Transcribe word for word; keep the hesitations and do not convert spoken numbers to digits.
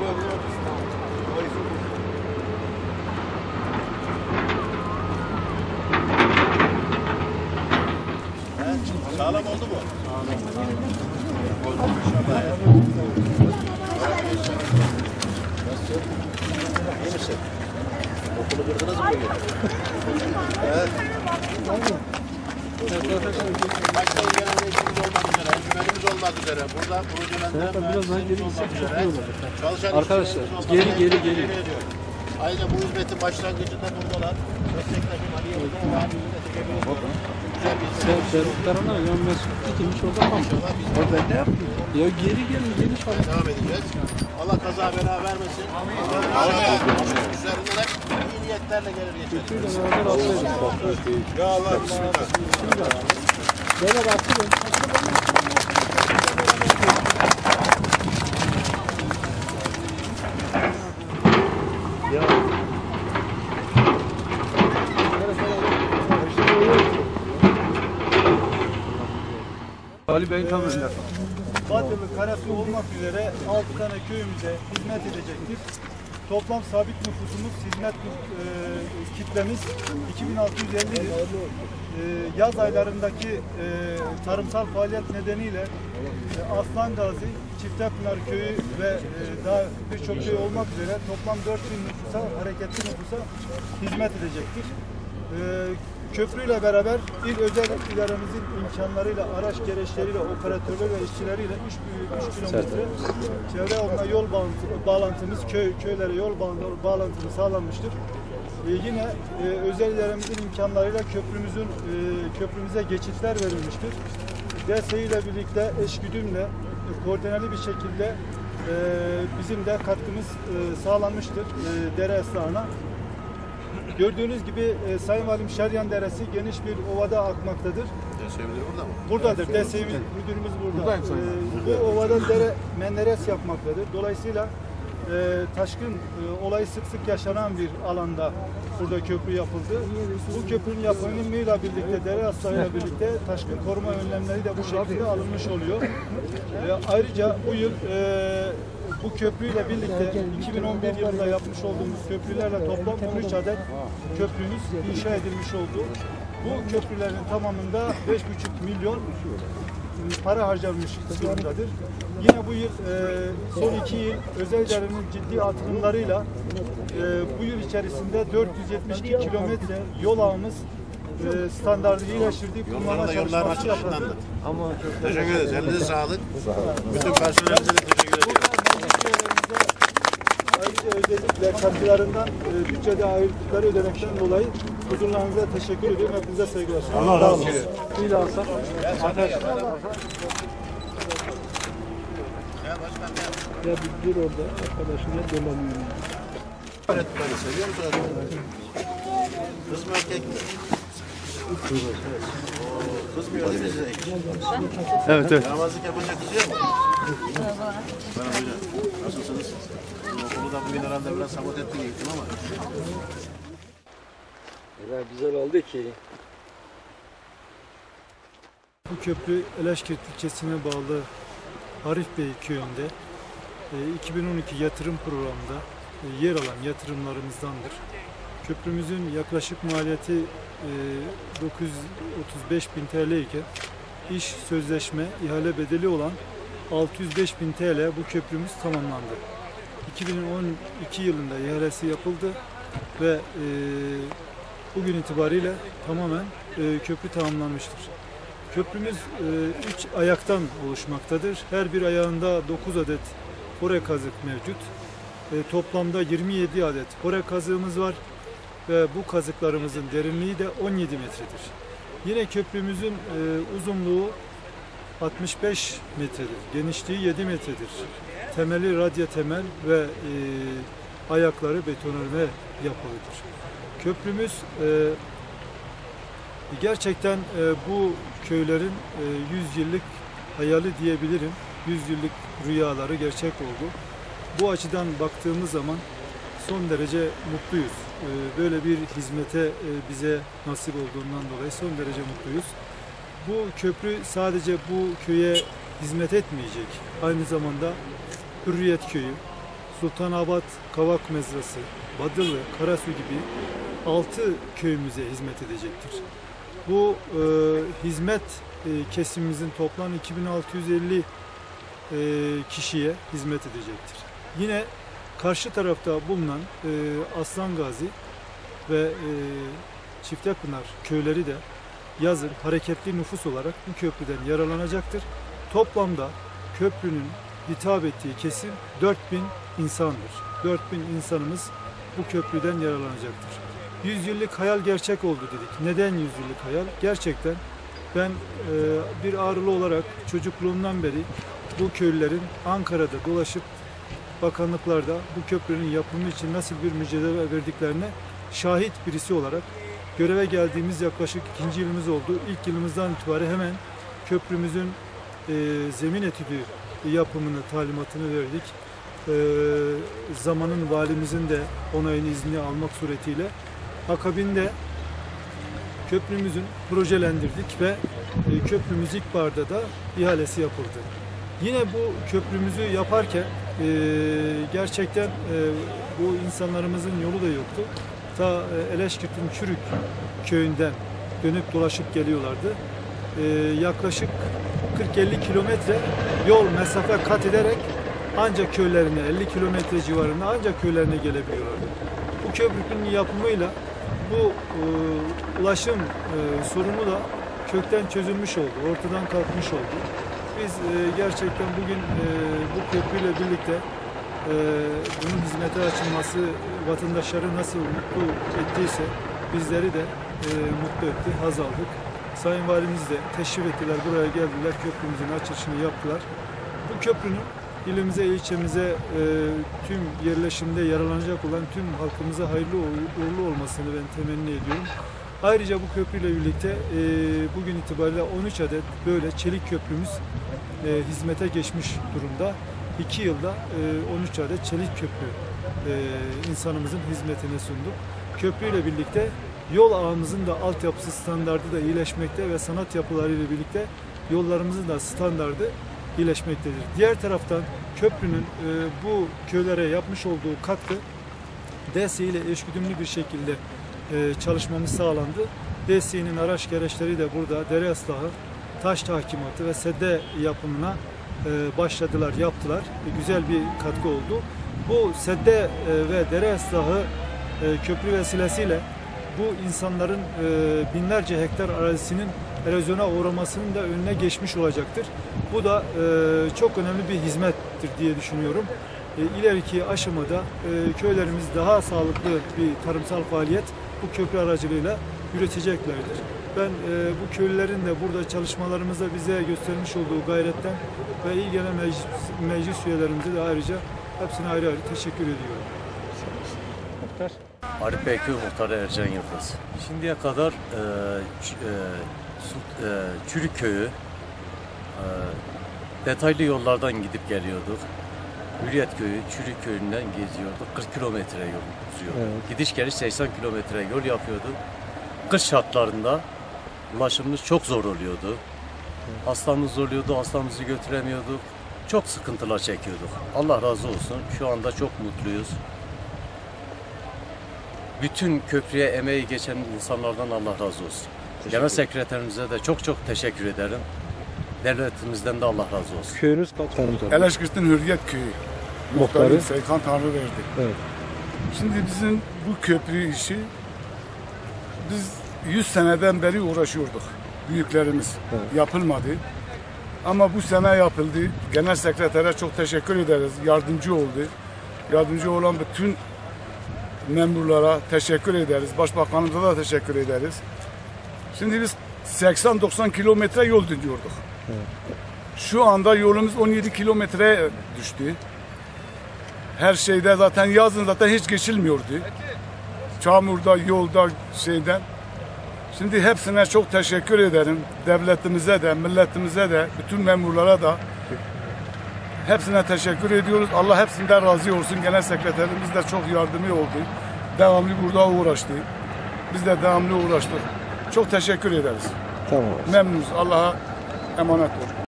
Sağlam oldu mu? İyi misin? Okulu kırdınız mı bugün? Evet. Başta genelde işimiz olmak üzere, encümenimiz olmak üzere. Burada projelerden mühendisliğimiz olmak üzere. Çalışan arkadaşlar geri geri geri. Ayrıca bu hizmetin başlangıcında buradalar. Meslektaşım Ali Yıldırım var. Serdar'ına yan mesut dikilmiş orada kalmış. Orada ne yapıyor? Ya geri gelin, geniş alın. Devam edeceğiz. Allah kaza bela vermesin. Allah üzerinden hep iyi niyetlerle gelir geçeriz. Ya Allah bismillah. Bismillah. Böyle baktırın. Ya. Ali Bey'in tam önünde. Batılı, Karasu olmak üzere altı tane köyümüze hizmet edecektir. Toplam sabit nüfusumuz, hizmet e, kitlemiz iki bin altı yüz elli. E, yaz aylarındaki e, tarımsal faaliyet nedeniyle e, Aslan Gazi, Çiftepınar Köyü ve e, daha birçok köy olmak üzere toplam dört bin nüfusa, hareketli nüfusa hizmet edecektir. E, Köprüyle beraber il özel idaremizin imkanlarıyla, araç gereçleriyle, operatörler ve işçileriyle üç kilometre çevre yoluna yol bağlantımız, köy köylere yol bağlantımız sağlanmıştır. Ee, yine e, özel idaremizin imkanlarıyla köprümüzün e, köprümüze geçitler verilmiştir. D S İ ile birlikte eşgüdümle e, koordineli bir şekilde e, bizim de katkımız e, sağlanmıştır e, dere ıslahına. Gördüğünüz gibi e, Sayın Valim Şeryan Deresi geniş bir ovada akmaktadır. D S İ müdürü burada mı? Buradadır. D S İ müdürümüz burada. E, bu ovadan dere menderes yapmaktadır. Dolayısıyla e, taşkın e, olayı sık sık yaşanan bir alanda burada köprü yapıldı. Bu köprünün yapımıyla birlikte, dere hastalarıyla birlikte taşkın koruma önlemleri de bu şekilde alınmış oluyor. E, ayrıca bu yıl e, bu köprüyle birlikte iki bin on bir yılında yapmış olduğumuz köprülerle toplam on üç adet köprümüz inşa edilmiş oldu. Bu köprülerin tamamında beş buçuk milyon para harcanmış durumdadır. Yine bu yıl, e, son iki yıl özel idarenin ciddi atılımlarıyla e, bu yıl içerisinde dört yüz yetmiş iki kilometre yol ağımız e, standartı iyileştirdik. Yolların yolların açılışındandı. Teşekkür ederiz. Elinize sağlık. Bütün personelimize de teşekkür ediyoruz. Ayrıca özellikle katkılarından e, bütçede ayrıldıkları ödenekten dolayı huzurlarınıza teşekkür ediyorum. Hepinize saygılar. Allah razı olsun. İyi alsak. Ya bir dur orada arkadaşına dolanıyor. Öğretmeni seviyor musun öğretmeni? Kız mı erkek mi? Kız mı öğretmeni? Evet evet. Namazlık yapınca kızıyor mu? Bana hocam. Nasılsınız? Okulu da bugün herhalde biraz sabot ettim gittim ama. Öyle güzel oldu ki. Bu köprü Eleşkirt ilçesine bağlı Arif Bey köyünde iki bin on iki yatırım programında yer alan yatırımlarımızdandır. Köprümüzün yaklaşık maliyeti dokuz yüz otuz beş bin T L iken iş sözleşme ihale bedeli olan altı yüz beş bin T L bu köprümüz tamamlandı. iki bin on iki yılında ihalesi yapıldı ve e, bugün itibariyle tamamen e, köprü tamamlanmıştır. Köprümüz üç e, ayaktan oluşmaktadır. Her bir ayağında dokuz adet fore kazık mevcut. E, toplamda yirmi yedi adet fore kazığımız var ve bu kazıklarımızın derinliği de on yedi metredir. Yine köprümüzün e, uzunluğu altmış beş metredir, genişliği yedi metredir. Temeli radya temel ve e, ayakları betonarme yapılıdır. Köprümüz e, gerçekten e, bu köylerin e, yüz yıllık hayali diyebilirim. yüz yıllık rüyaları gerçek oldu. Bu açıdan baktığımız zaman son derece mutluyuz. E, böyle bir hizmete e, bize nasip olduğundan dolayı son derece mutluyuz. Bu köprü sadece bu köye hizmet etmeyecek. Aynı zamanda Hürriyet Köyü, Sultanabad, Kavak Mezrası, Badılı, Karasu gibi altı köyümüze hizmet edecektir. Bu e, hizmet e, kesimimizin toplam iki bin altı yüz elli e, kişiye hizmet edecektir. Yine karşı tarafta bulunan e, Aslan Gazi ve e, Çiftepınar köyleri de yazın hareketli nüfus olarak bu köprüden yararlanacaktır. Toplamda köprünün hitap ettiği kesim dört bin insandır. dört bin insanımız bu köprüden yararlanacaktır. yüz yıllık hayal gerçek oldu dedik. Neden yüz yıllık hayal? Gerçekten ben e, bir Ağrılı olarak çocukluğumdan beri bu köylülerin Ankara'da dolaşıp bakanlıklarda bu köprünün yapımı için nasıl bir mücadele verdiklerine şahit birisi olarak göreve geldiğimiz yaklaşık ikinci yılımız oldu. İlk yılımızdan itibaren hemen köprümüzün e, zemin etüdü yapımını, talimatını verdik. E, zamanın valimizin de onayını, izni almak suretiyle akabinde köprümüzün projelendirdik ve e, köprümüz ilkbaharda da ihalesi yapıldı. Yine bu köprümüzü yaparken e, gerçekten e, bu insanlarımızın yolu da yoktu. Ta e, Eleşkirt'in Çürük köyünden dönüp dolaşıp geliyorlardı. E, yaklaşık kırk elli kilometre yol mesafe kat ederek ancak köylerine, elli kilometre civarında ancak köylerine gelebiliyorlardı. Bu köprünün yapımıyla bu e, ulaşım e, sorunu da kökten çözülmüş oldu, ortadan kalkmış oldu. Biz e, gerçekten bugün e, bu köprüyle birlikte e, bunun hizmete açılması vatandaşları nasıl mutlu ettiyse bizleri de e, mutlu etti, haz aldık. Sayın Valimiz de teşrif ettiler, buraya geldiler, köprümüzün açılışını yaptılar. Bu köprünün ilimize, ilçemize, e, tüm yerleşimde yararlanacak olan tüm halkımıza hayırlı uğurlu olmasını ben temenni ediyorum. Ayrıca bu köprüyle birlikte e, bugün itibariyle on üç adet böyle çelik köprümüz e, hizmete geçmiş durumda. iki yılda e, on üç adet çelik köprü e, insanımızın hizmetine sunduk. Köprüyle birlikte yol ağımızın da altyapısı standardı da iyileşmekte ve sanat yapılarıyla birlikte yollarımızın da standardı iyileşmektedir. Diğer taraftan köprünün e, bu köylere yapmış olduğu katkı D S İ ile eşgüdümlü bir şekilde e, çalışmamız sağlandı. D S İ'nin araç gereçleri de burada dere ıslahı, taş tahkimatı ve sedye yapımına e, başladılar, yaptılar. E, güzel bir katkı oldu. Bu sedye e, ve dere ıslahı e, köprü vesilesiyle bu insanların e, binlerce hektar arazisinin erozyona uğramasının da önüne geçmiş olacaktır. Bu da e, çok önemli bir hizmettir diye düşünüyorum. E, ileriki aşamada e, köylerimiz daha sağlıklı bir tarımsal faaliyet bu köprü aracılığıyla üreteceklerdir. Ben e, bu köylülerin de burada çalışmalarımızda bize göstermiş olduğu gayretten ve ilgilenen meclis, meclis üyelerimize de ayrıca hepsine ayrı ayrı teşekkür ediyorum. Arif Beyköy Muhtarı Ercan Yıldız. Şimdiye kadar e, ç, e, su, e, Çürük Köyü e, detaylı yollardan gidip geliyorduk. Hürriyet Köyü, Çürük Köyü'nden geziyorduk. kırk kilometre yol uzuyordu. Evet. Gidiş geliş seksen kilometre yol yapıyorduk. Kış şartlarında ulaşımımız çok zor oluyordu. Evet. Hastamız oluyordu, hastamızı götüremiyorduk. Çok sıkıntılar çekiyorduk. Allah razı olsun. Şu anda çok mutluyuz. Bütün köprüye emeği geçen insanlardan Allah razı olsun. Genel sekreterimize de çok çok teşekkür ederim. Devletimizden de Allah razı olsun. Köyünüz kaç tanımdır? Eleşkirt'in Hürriyet Köyü. Muhtarı Muhtarı Seykan Tanrı verdi. Evet. Şimdi bizim bu köprü işi biz yüz seneden beri uğraşıyorduk. Büyüklerimiz evet. Yapılmadı. Ama bu sene yapıldı. Genel sekretere çok teşekkür ederiz. Yardımcı oldu. Yardımcı olan bütün memurlara teşekkür ederiz. Başbakanımıza da teşekkür ederiz. Şimdi biz seksen doksan kilometre yol dönüyorduk. Evet. Şu anda yolumuz on yedi kilometreye düştü. Her şeyde zaten yazın zaten hiç geçilmiyordu. Çamurda, yolda, şeyden. Şimdi hepsine çok teşekkür ederim. Devletimize de, milletimize de, bütün memurlara da hepsine teşekkür ediyoruz. Allah hepsinden razı olsun. Genel sekreterimiz de çok yardımcı oldu. Devamlı burada uğraştı. Biz de devamlı uğraştık. Çok teşekkür ederiz. Tamam. Memnunuz. Allah'a emanet olun.